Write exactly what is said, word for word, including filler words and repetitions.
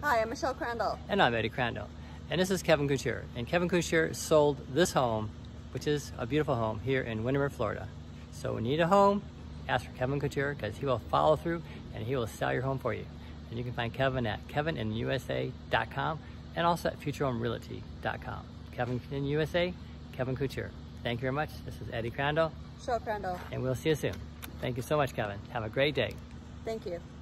Hi, I'm Michelle Crandall. And I'm Eddie Crandall. And this is Kevin Couture. And Kevin Couture sold this home, which is a beautiful home here in Windermere, Florida. So when you need a home, ask for Kevin Couture because he will follow through and he will sell your home for you. And you can find Kevin at kevin in u s a dot com and also at future home realty dot com. Kevin in U S A, Kevin Couture. Thank you very much. This is Eddie Crandall. Michelle Crandall. And we'll see you soon. Thank you so much, Kevin. Have a great day. Thank you.